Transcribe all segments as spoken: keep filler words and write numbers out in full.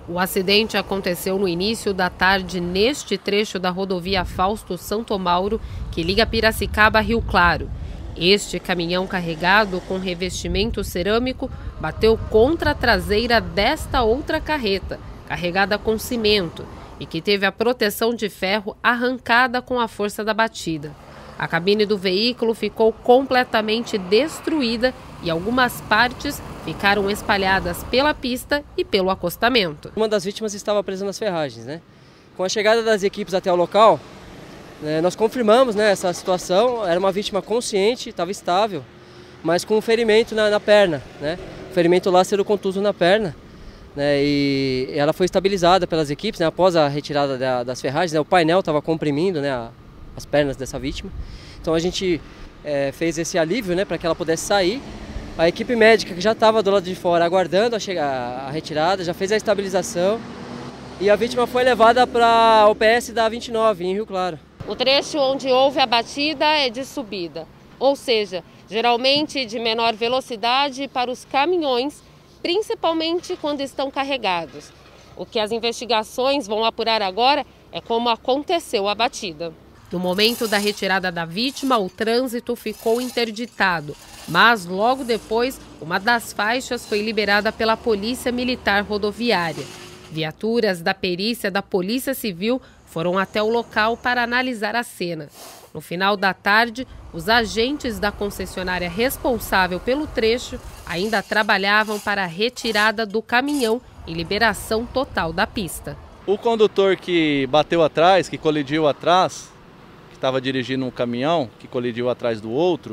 O acidente aconteceu no início da tarde neste trecho da rodovia Fausto Santo Mauro, que liga Piracicaba a Rio Claro. Este caminhão carregado com revestimento cerâmico bateu contra a traseira desta outra carreta, carregada com cimento, e que teve a proteção de ferro arrancada com a força da batida. A cabine do veículo ficou completamente destruída e algumas partes ficaram espalhadas pela pista e pelo acostamento. Uma das vítimas estava presa nas ferragens, né? Com a chegada das equipes até o local, né, nós confirmamos, né, essa situação. Era uma vítima consciente, estava estável, mas com um ferimento na, na perna, né? Ferimento lácero contuso na perna. Né, e ela foi estabilizada pelas equipes, né, após a retirada da, das ferragens, né, o painel estava comprimindo, né, a, as pernas dessa vítima. Então a gente é, fez esse alívio, né, para que ela pudesse sair. A equipe médica que já estava do lado de fora aguardando a, chegar, a retirada, já fez a estabilização e a vítima foi levada para o U P S da vinte e nove, em Rio Claro. O trecho onde houve a batida é de subida, ou seja, geralmente de menor velocidade para os caminhões, principalmente quando estão carregados. O que as investigações vão apurar agora é como aconteceu a batida. No momento da retirada da vítima, o trânsito ficou interditado, mas logo depois, uma das faixas foi liberada pela Polícia Militar Rodoviária. Viaturas da perícia da Polícia Civil foram até o local para analisar a cena. No final da tarde, os agentes da concessionária responsável pelo trecho ainda trabalhavam para a retirada do caminhão e liberação total da pista. O condutor que bateu atrás, que colidiu atrás, que estava dirigindo um caminhão, que colidiu atrás do outro,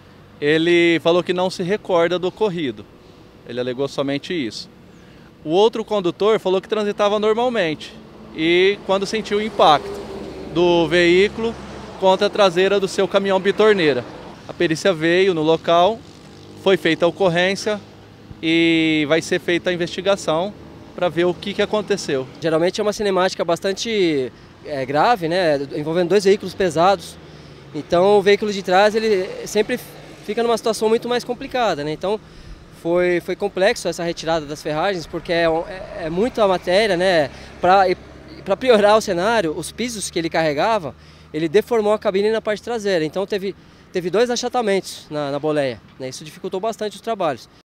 ele falou que não se recorda do ocorrido. Ele alegou somente isso. O outro condutor falou que transitava normalmente e quando sentiu o impacto do veículo contra a traseira do seu caminhão bitorneira. A perícia veio no local, foi feita a ocorrência e vai ser feita a investigação para ver o que, que aconteceu. Geralmente é uma cinemática bastante é, grave, né, envolvendo dois veículos pesados. Então o veículo de trás ele sempre fica numa situação muito mais complicada, né? Então foi, foi complexo essa retirada das ferragens, porque é, é, é muita matéria, né? Para piorar o cenário, os pisos que ele carregava, ele deformou a cabine na parte traseira. Então teve, teve dois achatamentos na, na boleia, né? Isso dificultou bastante os trabalhos.